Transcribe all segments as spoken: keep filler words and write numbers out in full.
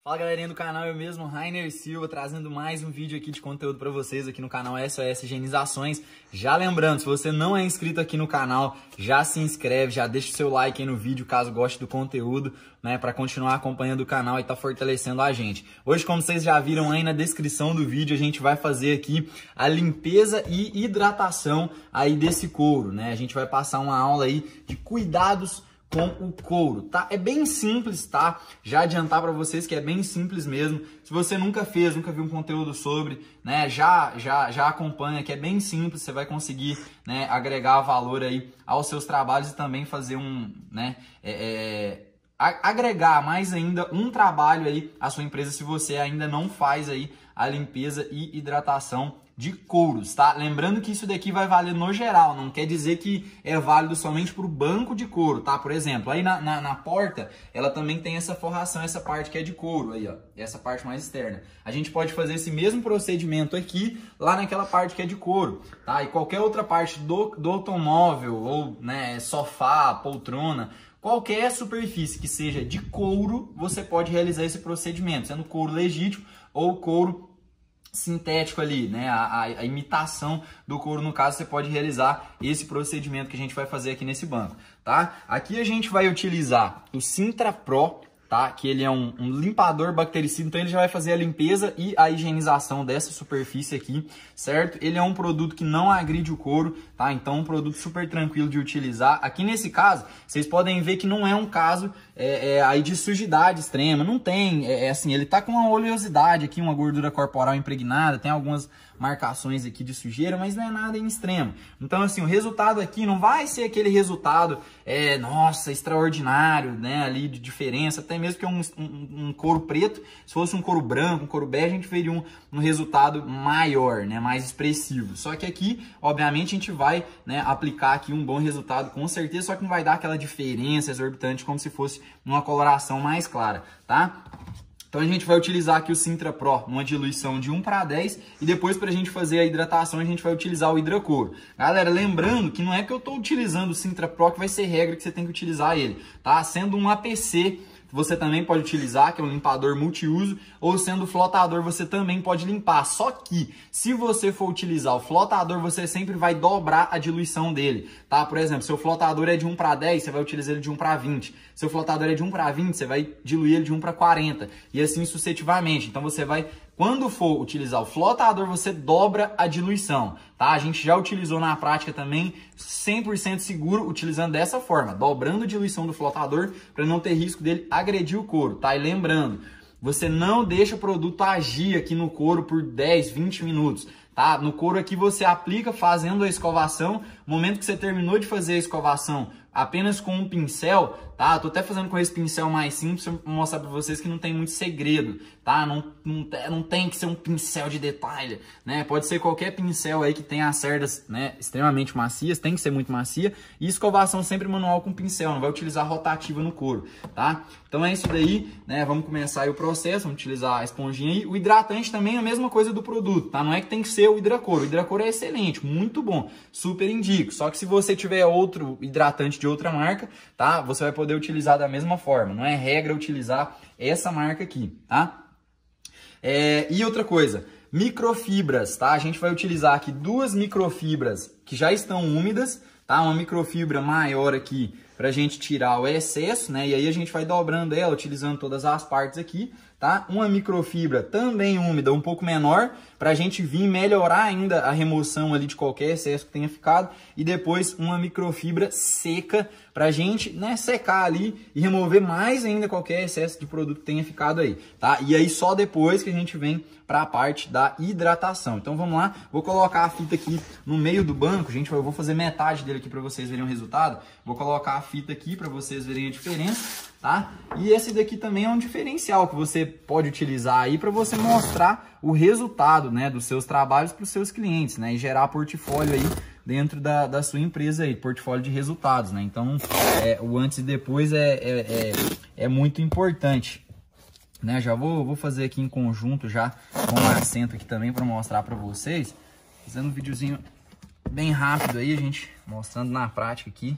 Fala galerinha do canal, eu mesmo, Rainer Silva, trazendo mais um vídeo aqui de conteúdo para vocês aqui no canal S O S Higienizações. Já lembrando, se você não é inscrito aqui no canal, já se inscreve, já deixa o seu like aí no vídeo caso goste do conteúdo, né, para continuar acompanhando o canal e tá fortalecendo a gente. Hoje, como vocês já viram aí na descrição do vídeo, a gente vai fazer aqui a limpeza e hidratação aí desse couro, né? A gente vai passar uma aula aí de cuidados com o couro, tá? É bem simples, tá? Já adiantar para vocês que é bem simples mesmo. Se você nunca fez, nunca viu um conteúdo sobre, né? Já, já, já acompanha que é bem simples. Você vai conseguir, né, agregar valor aí aos seus trabalhos e também fazer um, né? É, é, agregar mais ainda um trabalho aí à sua empresa se você ainda não faz aí a limpeza e hidratação de couros, tá? Lembrando que isso daqui vai valer no geral, não quer dizer que é válido somente para o banco de couro, tá? Por exemplo, aí na, na, na porta, ela também tem essa forração, essa parte que é de couro aí, ó, essa parte mais externa. A gente pode fazer esse mesmo procedimento aqui, lá naquela parte que é de couro, tá? E qualquer outra parte do, do automóvel, ou, né, sofá, poltrona, qualquer superfície que seja de couro, você pode realizar esse procedimento, sendo couro legítimo ou couro sintético ali, né? A, a, a imitação do couro, no caso, você pode realizar esse procedimento que a gente vai fazer aqui nesse banco, tá? Aqui a gente vai utilizar o Sintra Pro, tá? Que ele é um, um limpador bactericida, então ele já vai fazer a limpeza e a higienização dessa superfície aqui, certo? Ele é um produto que não agride o couro, tá? Então um produto super tranquilo de utilizar. Aqui nesse caso, vocês podem ver que não é um caso é, é, aí de sujidade extrema, não tem, é, é assim, ele tá com uma oleosidade aqui, uma gordura corporal impregnada, tem algumas marcações aqui de sujeira, mas não é nada em extremo. Então, assim, o resultado aqui não vai ser aquele resultado, é, nossa, extraordinário, né, ali de diferença, até mesmo que é um, um, um couro preto, se fosse um couro branco, um couro bege, a gente veria um, um resultado maior, né, mais expressivo. Só que aqui, obviamente, a gente vai, né, aplicar aqui um bom resultado, com certeza, só que não vai dar aquela diferença exorbitante como se fosse uma coloração mais clara, tá? Então a gente vai utilizar aqui o Sintra Pro numa diluição de um para dez e depois para a gente fazer a hidratação a gente vai utilizar o Hidracouro. Galera, lembrando que não é que eu estou utilizando o Sintra Pro que vai ser regra que você tem que utilizar ele, tá? Sendo um A P C, você também pode utilizar, que é um limpador multiuso, ou sendo flotador, você também pode limpar. Só que, se você for utilizar o flotador, você sempre vai dobrar a diluição dele, tá? Por exemplo, seu flotador é de um para dez, você vai utilizar ele de um para vinte. Seu flotador é de um para vinte, você vai diluir ele de um para quarenta. E assim sucessivamente. Então, você vai... Quando for utilizar o flotador, você dobra a diluição, tá? A gente já utilizou na prática também, cem por cento seguro, utilizando dessa forma, dobrando a diluição do flotador para não ter risco dele agredir o couro, tá? E lembrando, você não deixa o produto agir aqui no couro por dez, vinte minutos, tá? No couro aqui você aplica fazendo a escovação, no momento que você terminou de fazer a escovação, apenas com um pincel, tá? Tô até fazendo com esse pincel mais simples para mostrar para vocês que não tem muito segredo, tá? Não, não, não tem que ser um pincel de detalhe, né? Pode ser qualquer pincel aí que tenha as cerdas, né, extremamente macias, tem que ser muito macia, e escovação sempre manual com pincel, não vai utilizar rotativa no couro, tá? Então é isso daí, né? Vamos começar aí o processo, vamos utilizar a esponjinha aí. O hidratante também é a mesma coisa do produto, tá? Não é que tem que ser o Hidracouro. O Hidracouro é excelente, muito bom, super indico. Só que se você tiver outro hidratante de outra marca, tá? Você vai poder utilizar da mesma forma. Não é regra utilizar essa marca aqui, tá? É, e outra coisa, microfibras, tá? A gente vai utilizar aqui duas microfibras que já estão úmidas, tá? Uma microfibra maior aqui para a gente tirar o excesso, né? E aí a gente vai dobrando ela, utilizando todas as partes aqui, tá? Uma microfibra também úmida, um pouco menor, para a gente vir melhorar ainda a remoção ali de qualquer excesso que tenha ficado. E depois uma microfibra seca, para a gente, né, secar ali e remover mais ainda qualquer excesso de produto que tenha ficado aí, tá? E aí só depois que a gente vem para a parte da hidratação. Então vamos lá, vou colocar a fita aqui no meio do banco, gente, eu vou fazer metade dele aqui para vocês verem o resultado. Vou colocar a fita aqui para vocês verem a diferença, tá? E esse daqui também é um diferencial que você pode utilizar aí para você mostrar o resultado, né, dos seus trabalhos para os seus clientes, né, e gerar portfólio aí dentro da, da sua empresa aí, portfólio de resultados, né? Então, é, o antes e depois é, é, é, é muito importante, né? Já vou, vou fazer aqui em conjunto já com o acento aqui também para mostrar para vocês, fazendo um videozinho bem rápido aí, a gente mostrando na prática aqui.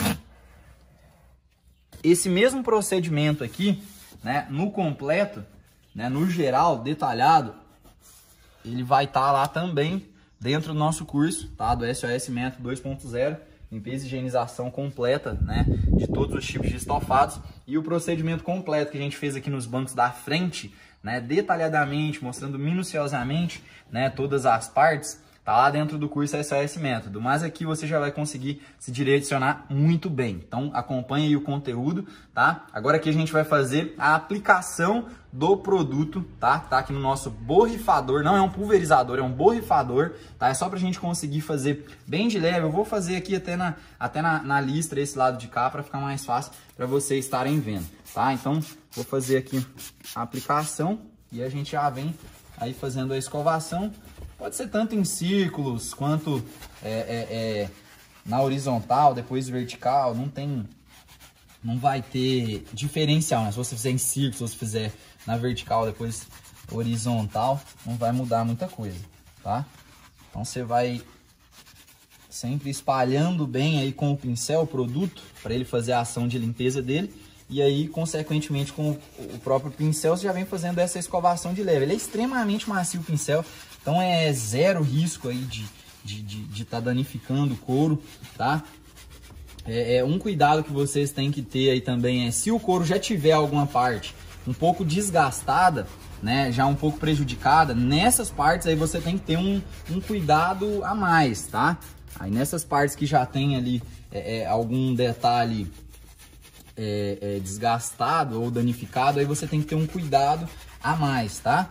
Esse mesmo procedimento aqui, né, no completo, né, no geral, detalhado, ele vai estar tá lá também dentro do nosso curso, tá? Do S O S Método dois ponto zero, limpeza e higienização completa, né, de todos os tipos de estofados, e o procedimento completo que a gente fez aqui nos bancos da frente, né, detalhadamente, mostrando minuciosamente, né, todas as partes, tá lá dentro do curso S O S Método, mas aqui você já vai conseguir se direcionar muito bem. Então acompanhe aí o conteúdo, tá? Agora aqui a gente vai fazer a aplicação do produto, tá? Tá aqui no nosso borrifador, não é um pulverizador, é um borrifador, tá? É só pra gente conseguir fazer bem de leve. Eu vou fazer aqui até na, até na, na listra esse lado de cá para ficar mais fácil para vocês estarem vendo, tá? Então vou fazer aqui a aplicação e a gente já vem aí fazendo a escovação. Pode ser tanto em círculos quanto é, é, é, na horizontal, depois vertical, não tem, não vai ter diferencial, né? Se você fizer em círculos, se você fizer na vertical, depois horizontal, não vai mudar muita coisa, tá? Então você vai sempre espalhando bem aí com o pincel o produto, para ele fazer a ação de limpeza dele. E aí, consequentemente, com o próprio pincel, você já vem fazendo essa escovação de leve. Ele é extremamente macio o pincel, então é zero risco aí de de de, de tá danificando o couro, tá? É, é um cuidado que vocês têm que ter aí também é, se o couro já tiver alguma parte um pouco desgastada, né, já um pouco prejudicada, nessas partes aí você tem que ter um, um cuidado a mais, tá? Aí nessas partes que já tem ali é, é, algum detalhe É, é, desgastado ou danificado, aí você tem que ter um cuidado a mais, tá?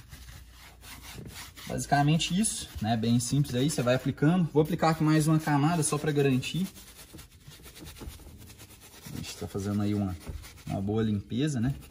Basicamente isso, né? Bem simples aí, você vai aplicando. Vou aplicar aqui mais uma camada só para garantir. A gente tá fazendo aí uma, uma boa limpeza, né?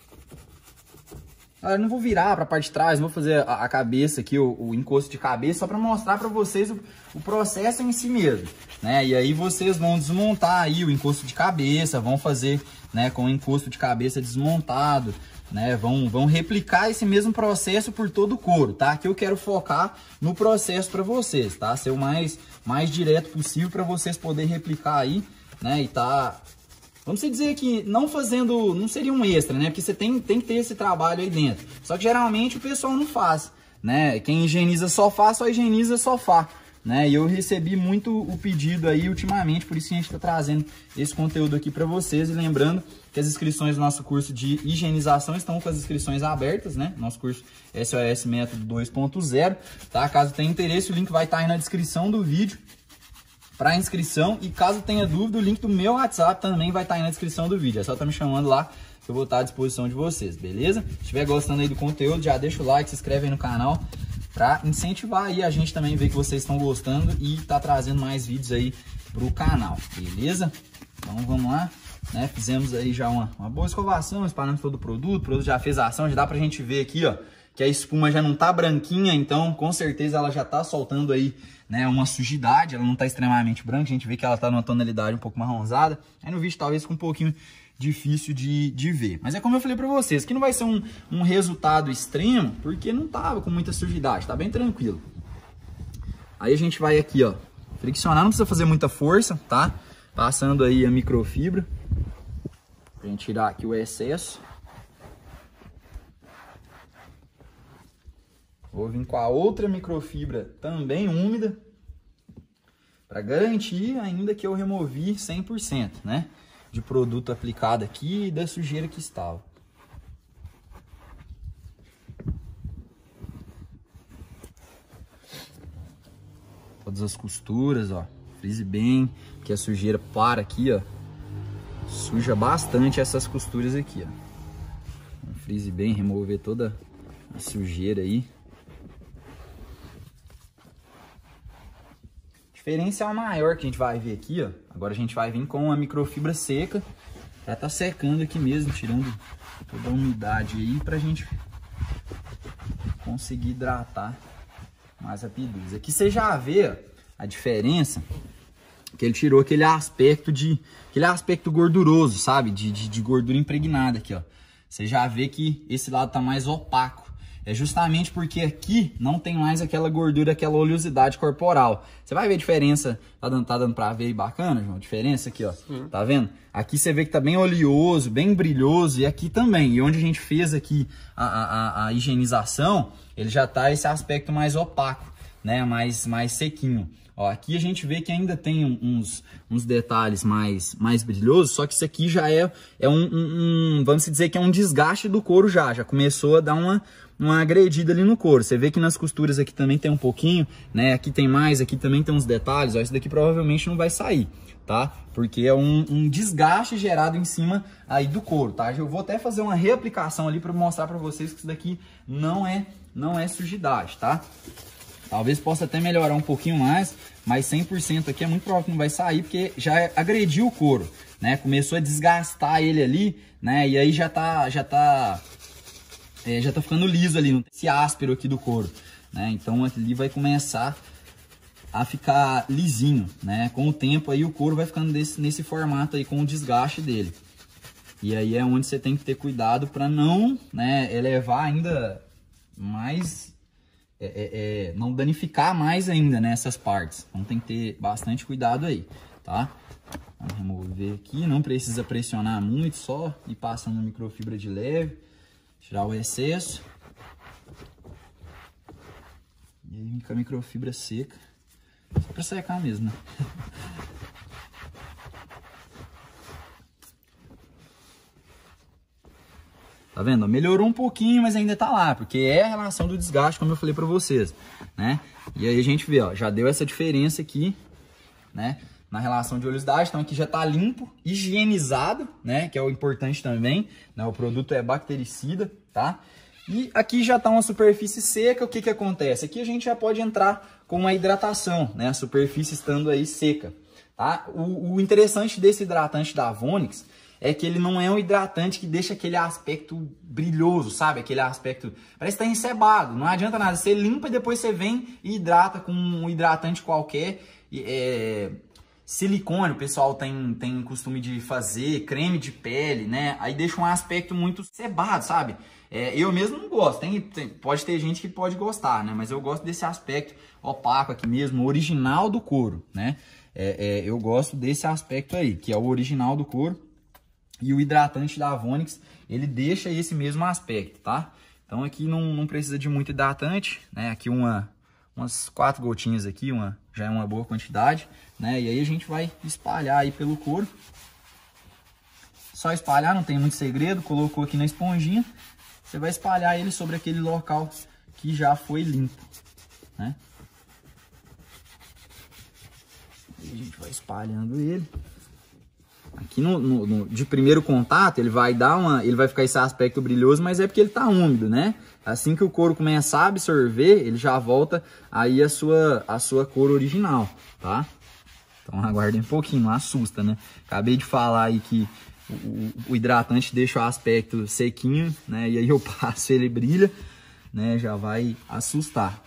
Ah, eu não vou virar para a parte de trás, não vou fazer a, a cabeça aqui, o, o encosto de cabeça, só para mostrar para vocês o, o processo em si mesmo, né? E aí vocês vão desmontar aí o encosto de cabeça, vão fazer, né, com o encosto de cabeça desmontado, né? Vão, vão replicar esse mesmo processo por todo o couro, tá? Que eu quero focar no processo para vocês, tá? Ser o mais, mais direto possível para vocês poderem replicar aí, né? E tá... Vamos dizer que não fazendo, não seria um extra, né? Porque você tem, tem que ter esse trabalho aí dentro. Só que geralmente o pessoal não faz, né? Quem higieniza sofá, só higieniza sofá, né? E eu recebi muito o pedido aí ultimamente, por isso que a gente está trazendo esse conteúdo aqui para vocês. E lembrando que as inscrições do nosso curso de higienização estão com as inscrições abertas, né? Nosso curso S O S Método dois ponto zero, tá? Caso tenha interesse, o link vai estar aí na descrição do vídeo para inscrição, e caso tenha dúvida, o link do meu WhatsApp também vai estar aí na descrição do vídeo. É só estar me chamando lá que eu vou estar à disposição de vocês, beleza? Se estiver gostando aí do conteúdo, já deixa o like, se inscreve aí no canal para incentivar aí a gente também ver que vocês estão gostando e tá trazendo mais vídeos aí pro canal, beleza? Então vamos lá, né? Fizemos aí já uma, uma boa escovação, espalhando todo o produto, o produto já fez a ação, já dá pra gente ver aqui, ó, que a espuma já não tá branquinha, então com certeza ela já tá soltando aí, né, uma sujidade, ela não tá extremamente branca, a gente vê que ela tá numa tonalidade um pouco marronzada, aí no vídeo talvez fique um pouquinho difícil de, de ver, mas é como eu falei pra vocês, que não vai ser um, um resultado extremo, porque não tava com muita sujidade, tá bem tranquilo. Aí a gente vai aqui, ó, friccionar, não precisa fazer muita força, tá? Passando aí a microfibra, pra gente tirar aqui o excesso. Vou vir com a outra microfibra também úmida, para garantir ainda que eu removi cem por cento, né, de produto aplicado aqui e da sujeira que estava. Todas as costuras, ó, frise bem, que a sujeira para aqui, ó, suja bastante essas costuras aqui, ó. Frise bem, remover toda a sujeira aí. Diferencial maior que a gente vai ver aqui, ó. Agora a gente vai vir com a microfibra seca. Já tá secando aqui mesmo, tirando toda a umidade aí pra gente conseguir hidratar mais rapidez. Aqui você já vê, ó, a diferença, que ele tirou aquele aspecto de aquele aspecto gorduroso, sabe? De, de, de gordura impregnada aqui, ó. Você já vê que esse lado tá mais opaco. é justamente porque aqui não tem mais aquela gordura, aquela oleosidade corporal. Você vai ver a diferença, tá dando, tá dando pra ver aí bacana, João? A diferença aqui, ó, Sim. Tá vendo? Aqui você vê que tá bem oleoso, bem brilhoso, e aqui também. E onde a gente fez aqui a, a, a higienização, ele já tá esse aspecto mais opaco, né? Mais, mais sequinho. Ó, aqui a gente vê que ainda tem uns, uns detalhes mais, mais brilhosos, só que isso aqui já é, é um, um, um, vamos dizer que é um desgaste do couro já, já começou a dar uma, uma agredida ali no couro. Você vê que nas costuras aqui também tem um pouquinho, né? Aqui tem mais, aqui também tem uns detalhes, ó, isso daqui provavelmente não vai sair, tá? Porque é um, um desgaste gerado em cima aí do couro, tá? Eu vou até fazer uma reaplicação ali para mostrar para vocês que isso daqui não é, não é sujidade, tá? Talvez possa até melhorar um pouquinho mais, mas cem por cento aqui é muito provável que não vai sair, porque já agrediu o couro, né? Começou a desgastar ele ali, né? E aí já tá, já tá, é, já tá ficando liso ali, esse áspero aqui do couro, né? Então ali vai começar a ficar lisinho, né? Com o tempo aí o couro vai ficando desse, nesse formato aí com o desgaste dele. E aí é onde você tem que ter cuidado para não, né, elevar ainda mais... É, é, é, não danificar mais ainda nessas, né, partes. Então tem que ter bastante cuidado aí, tá? Vamos remover aqui, não precisa pressionar muito, só ir passando a microfibra de leve, tirar o excesso. E aí com a microfibra seca, só pra secar mesmo, né? Tá vendo? Melhorou um pouquinho, mas ainda tá lá, porque é a relação do desgaste, como eu falei pra vocês, né? E aí a gente vê, ó, já deu essa diferença aqui, né? Na relação de oleosidade, então aqui já tá limpo, higienizado, né? Que é o importante também, né? O produto é bactericida, tá? E aqui já tá uma superfície seca, o que que acontece? Aqui a gente já pode entrar com uma hidratação, né? A superfície estando aí seca, tá? O, o interessante desse hidratante da Avonix é que ele não é um hidratante que deixa aquele aspecto brilhoso, sabe? Aquele aspecto... Parece que tá encebado. Não adianta nada. Você limpa e depois você vem e hidrata com um hidratante qualquer. É... Silicone, o pessoal tem, tem costume de fazer. Creme de pele, né? Aí deixa um aspecto muito cebado, sabe? É, eu mesmo não gosto. Tem, tem, pode ter gente que pode gostar, né? Mas eu gosto desse aspecto opaco aqui mesmo, original do couro, né? É, é, eu gosto desse aspecto aí, que é o original do couro. E o hidratante da Avonix, ele deixa esse mesmo aspecto, tá? Então aqui não, não precisa de muito hidratante, né? Aqui uma, umas quatro gotinhas aqui, uma, já é uma boa quantidade, né? E aí a gente vai espalhar aí pelo couro. Só espalhar, não tem muito segredo, colocou aqui na esponjinha. Você vai espalhar ele sobre aquele local que já foi limpo, né? E a gente vai espalhando ele. Aqui no, no, no, de primeiro contato ele vai dar uma, ele vai ficar esse aspecto brilhoso, mas é porque ele tá úmido, né? Assim que o couro começar a absorver, ele já volta aí a sua, a sua cor original, tá? Então aguardem um pouquinho, não assusta, né? Acabei de falar aí que o, o hidratante deixa o aspecto sequinho, né? E aí eu passo, ele brilha, né? Já vai assustar.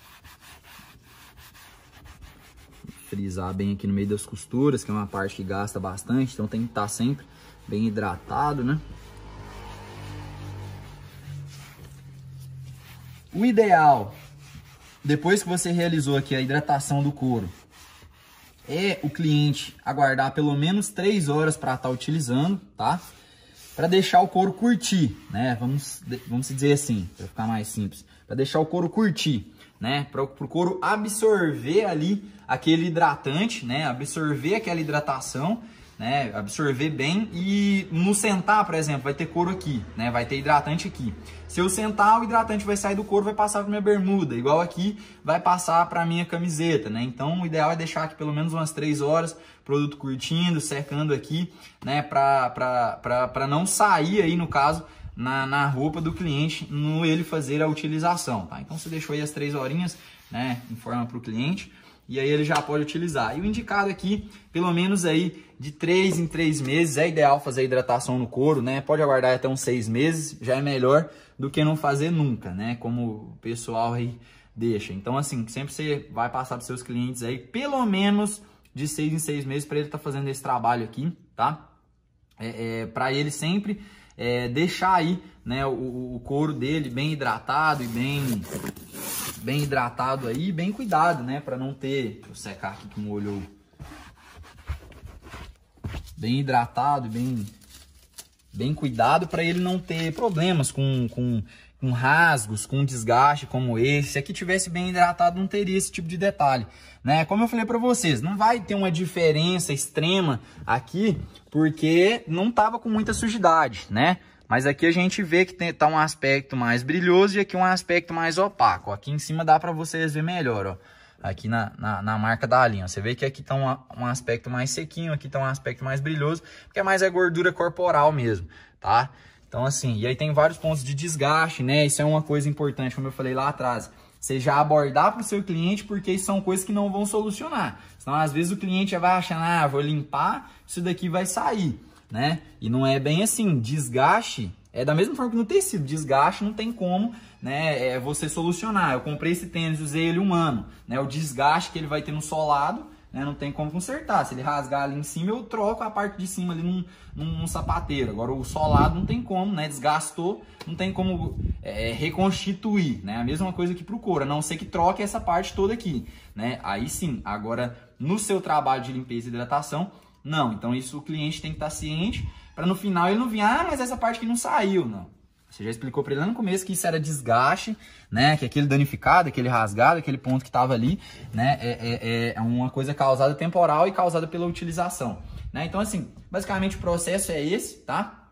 Frisar bem aqui no meio das costuras, que é uma parte que gasta bastante, então tem que estar sempre bem hidratado, né? O ideal, depois que você realizou aqui a hidratação do couro, é o cliente aguardar pelo menos três horas para estar utilizando, tá? Para deixar o couro curtir, né? Vamos, vamos dizer assim, para ficar mais simples. Para deixar o couro curtir, né? Para o couro absorver ali aquele hidratante, né? Absorver aquela hidratação, né? Absorver bem e no sentar, por exemplo, vai ter couro aqui, né? Vai ter hidratante aqui. Se eu sentar, o hidratante vai sair do couro, vai passar para minha bermuda, igual aqui vai passar para minha camiseta, né? Então o ideal é deixar aqui pelo menos umas três horas, produto curtindo, secando aqui, né? Para para para não sair aí, no caso, na, na roupa do cliente, no ele fazer a utilização, tá? Então você deixou aí as três horinhas, né? Informa para o cliente. E aí ele já pode utilizar. E o indicado aqui, pelo menos aí de três em três meses, é ideal fazer a hidratação no couro, né? Pode aguardar até uns seis meses, já é melhor do que não fazer nunca, né? Como o pessoal aí deixa. Então, assim, sempre você vai passar para seus clientes aí, pelo menos de seis em seis meses, para ele estar tá fazendo esse trabalho aqui, tá? É, é, para ele sempre é, deixar aí, né, o, o couro dele bem hidratado e bem, bem hidratado aí, bem cuidado, né, para não ter, deixa eu secar aqui que molhou, bem hidratado e bem, bem cuidado para ele não ter problemas com, com, com rasgos, com desgaste como esse. Se aqui tivesse bem hidratado não teria esse tipo de detalhe, né? Como eu falei para vocês, não vai ter uma diferença extrema aqui porque não tava com muita sujidade, né? Mas aqui a gente vê que tem, tá um aspecto mais brilhoso e aqui um aspecto mais opaco. Aqui em cima dá para vocês ver melhor, ó. Aqui na, na, na marca da linha, você vê que aqui tá um, um aspecto mais sequinho, aqui tá um aspecto mais brilhoso, porque é mais a gordura corporal mesmo, tá? Então assim, e aí tem vários pontos de desgaste, né? Isso é uma coisa importante, como eu falei lá atrás. Você já abordar para o seu cliente, porque isso são coisas que não vão solucionar. Senão às vezes o cliente já vai achando, ah, vou limpar, isso daqui vai sair, né? E não é bem assim, desgaste... É da mesma forma que no tecido, desgaste não tem como, né, é você solucionar. Eu comprei esse tênis, usei ele um ano, né, o desgaste que ele vai ter no solado, né, não tem como consertar. Se ele rasgar ali em cima, eu troco a parte de cima ali num, num, num sapateiro. Agora o solado não tem como, né, desgastou, não tem como é, reconstituir, né, a mesma coisa aqui pro couro, a não ser que troque essa parte toda aqui, né, aí sim. Agora no seu trabalho de limpeza e hidratação, não. Então isso o cliente tem que estar ciente, para no final ele não vir, ah, mas essa parte que não saiu, não. Você já explicou para ele lá no começo que isso era desgaste, né? Que aquele danificado, aquele rasgado, aquele ponto que estava ali, né? É, é, é uma coisa causada temporal e causada pela utilização, né? Então, assim, basicamente o processo é esse, tá?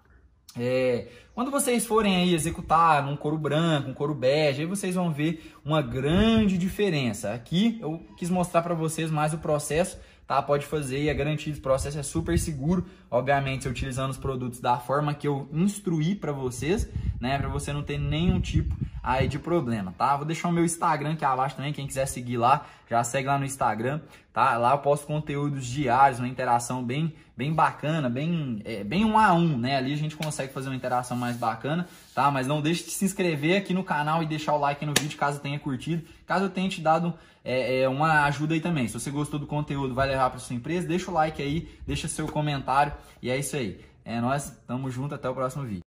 É, quando vocês forem aí executar num couro branco, um couro bege, aí vocês vão ver uma grande diferença. Aqui eu quis mostrar para vocês mais o processo, tá? Pode fazer e a garantia do processo é super seguro, obviamente utilizando os produtos da forma que eu instruí para vocês, né? Para você não ter nenhum tipo aí de problema, tá? Vou deixar o meu Instagram aqui abaixo também, quem quiser seguir lá, já segue lá no Instagram, tá? Lá eu posto conteúdos diários, uma interação bem, bem bacana, bem, é, bem um a um, né? Ali a gente consegue fazer uma interação mais bacana, tá? Mas não deixe de se inscrever aqui no canal e deixar o like no vídeo caso tenha curtido, caso eu tenha te dado é, é, uma ajuda aí também. Se você gostou do conteúdo, vai levar para sua empresa, deixa o like aí, deixa seu comentário e é isso aí. É nóis, tamo junto, até o próximo vídeo.